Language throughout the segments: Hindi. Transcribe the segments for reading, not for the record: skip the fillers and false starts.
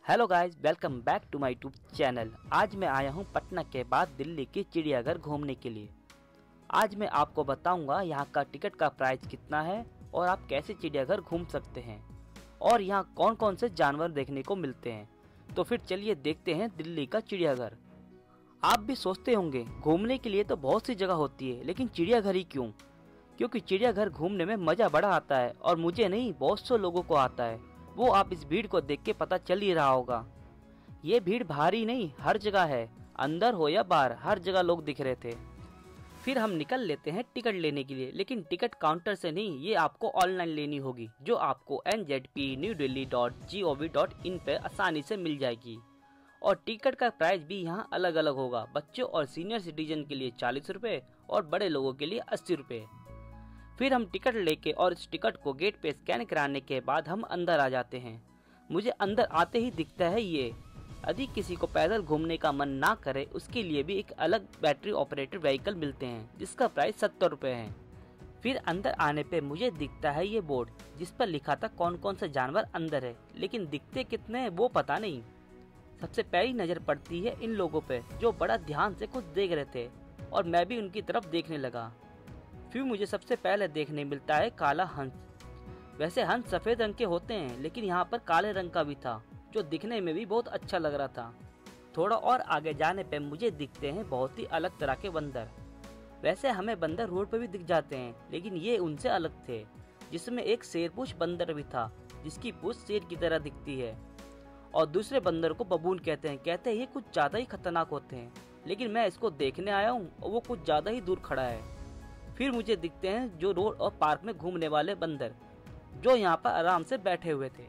Hello guys, welcome back to my YouTube channel. आज मैं आया हूं पटना के बाद दिल्ली के चिड़ियाघर घूमने के लिए। आज मैं आपको बताऊंगा यहां का टिकट का प्राइस कितना है और आप कैसे चिड़ियाघर घूम सकते हैं और यहां कौन कौन से जानवर देखने को मिलते हैं। तो फिर चलिए देखते हैं दिल्ली का चिड़ियाघर। आप भी सोचते होंगे घूमने के लिए तो बहुत सी जगह होती है, लेकिन चिड़ियाघर ही क्यों? क्योंकि चिड़ियाघर घूमने में मज़ा बड़ा आता है और मुझे नहीं, बहुत से लोगों को आता है। वो आप इस भीड़ को देख के पता चल ही रहा होगा। ये भीड़ भारी नहीं, हर जगह है, अंदर हो या बाहर, हर जगह लोग दिख रहे थे। फिर हम निकल लेते हैं टिकट लेने के लिए, लेकिन टिकट काउंटर से नहीं, ये आपको ऑनलाइन लेनी होगी, जो आपको nzpnewdelhi.gov.in पे आसानी से मिल जाएगी। और टिकट का प्राइस भी यहाँ अलग अलग होगा। बच्चों और सीनियर सिटीजन के लिए 40 रुपये और बड़े लोगों के लिए 80 रुपये। फिर हम टिकट लेके और इस टिकट को गेट पे स्कैन कराने के बाद हम अंदर आ जाते हैं। मुझे अंदर आते ही दिखता है ये। यदि किसी को पैदल घूमने का मन ना करे, उसके लिए भी एक अलग बैटरी ऑपरेटेड व्हीकल मिलते हैं, जिसका प्राइस 70 रुपये है। फिर अंदर आने पे मुझे दिखता है ये बोर्ड, जिस पर लिखा था कौन कौन से जानवर अंदर है, लेकिन दिखते कितने हैं वो पता नहीं। सबसे पहली नज़र पड़ती है इन लोगों पे, जो बड़ा ध्यान से कुछ देख रहे थे और मैं भी उनकी तरफ देखने लगा। फिर मुझे सबसे पहले देखने मिलता है काला हंस। वैसे हंस सफ़ेद रंग के होते हैं, लेकिन यहाँ पर काले रंग का भी था, जो दिखने में भी बहुत अच्छा लग रहा था। थोड़ा और आगे जाने पे मुझे दिखते हैं बहुत ही अलग तरह के बंदर। वैसे हमें बंदर रोड पर भी दिख जाते हैं, लेकिन ये उनसे अलग थे, जिसमें एक शेरपूछ बंदर भी था, जिसकी पूछ शेर की तरह दिखती है। और दूसरे बंदर को बबून कहते हैं ये कुछ ज़्यादा ही खतरनाक होते हैं, लेकिन मैं इसको देखने आया हूँ और वो कुछ ज़्यादा ही दूर खड़ा है। फिर मुझे दिखते हैं जो रोड और पार्क में घूमने वाले बंदर, जो यहाँ पर आराम से बैठे हुए थे।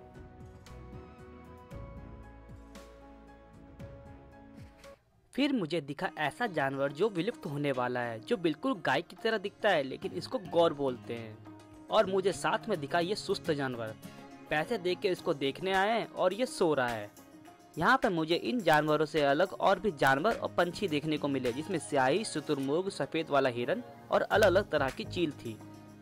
फिर मुझे दिखा ऐसा जानवर जो विलुप्त होने वाला है, जो बिल्कुल गाय की तरह दिखता है, लेकिन इसको गौर बोलते हैं। और मुझे साथ में दिखा ये सुस्त जानवर। पैसे देके के इसको देखने आए हैं और ये सो रहा है। यहाँ पर मुझे इन जानवरों से अलग और भी जानवर और पंछी देखने को मिले, जिसमें स्याही, शुतुरमुर्ग, सफेद वाला हिरन और अलग अलग तरह की चील थी।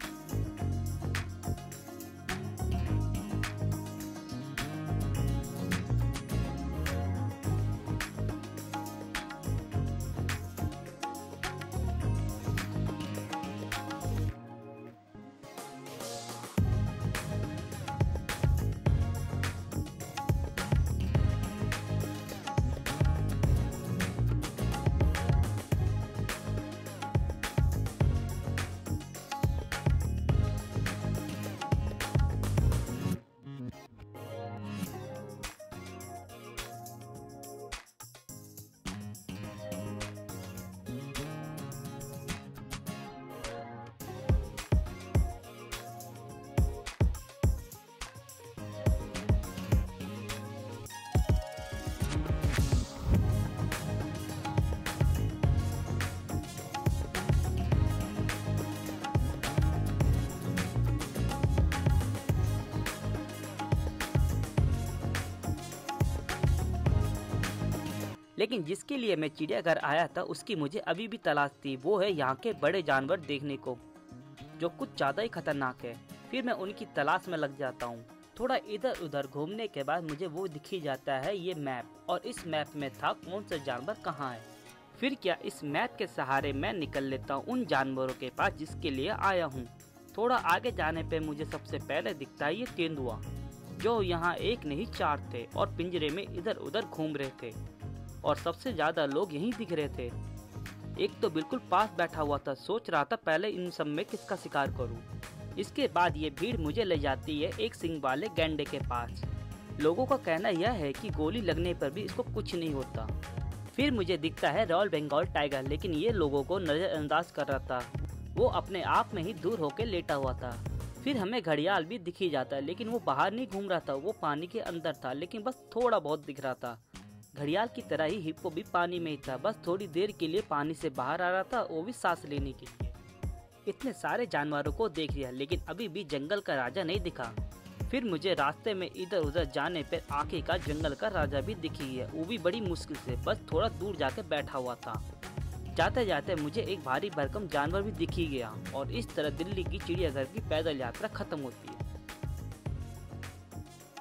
लेकिन जिसके लिए मैं चिड़ियाघर आया था, उसकी मुझे अभी भी तलाश थी। वो है यहाँ के बड़े जानवर देखने को, जो कुछ ज़्यादा ही खतरनाक है। फिर मैं उनकी तलाश में लग जाता हूँ। थोड़ा इधर उधर घूमने के बाद मुझे वो दिख ही जाता है ये मैप, और इस मैप में था कौन सा जानवर कहाँ है। फिर क्या, इस मैप के सहारे मैं निकल लेता हूँ उन जानवरों के पास जिसके लिए आया हूँ। थोड़ा आगे जाने पे मुझे सबसे पहले दिखता है ये तेंदुआ, जो यहाँ एक नहीं 4 थे और पिंजरे में इधर उधर घूम रहे थे, और सबसे ज्यादा लोग यहीं दिख रहे थे। एक तो बिल्कुल पास बैठा हुआ था, सोच रहा था पहले इन सब में किसका शिकार करूं। इसके बाद ये भीड़ मुझे ले जाती है एक सिंग वाले गैंडे के पास। लोगों का कहना यह है कि गोली लगने पर भी इसको कुछ नहीं होता। फिर मुझे दिखता है रॉयल बंगाल टाइगर, लेकिन ये लोगों को नजरअंदाज कर रहा था। वो अपने आप में ही दूर होकर लेटा हुआ था। फिर हमें घड़ियाल भी दिख ही जाता है, लेकिन वो बाहर नहीं घूम रहा था, वो पानी के अंदर था, लेकिन बस थोड़ा बहुत दिख रहा था। घड़ियाल की तरह ही हिप्पो भी पानी में ही था, बस थोड़ी देर के लिए पानी से बाहर आ रहा था, वो भी सांस लेने के लिए। इतने सारे जानवरों को देख लिया, लेकिन अभी भी जंगल का राजा नहीं दिखा। फिर मुझे रास्ते में इधर उधर जाने पर आखिर का जंगल का राजा भी दिख ही है, वो भी बड़ी मुश्किल से, बस थोड़ा दूर जाकर बैठा हुआ था। जाते जाते मुझे एक भारी भरकम जानवर भी दिख ही गया, और इस तरह दिल्ली की चिड़ियाघर की पैदल यात्रा खत्म होती है।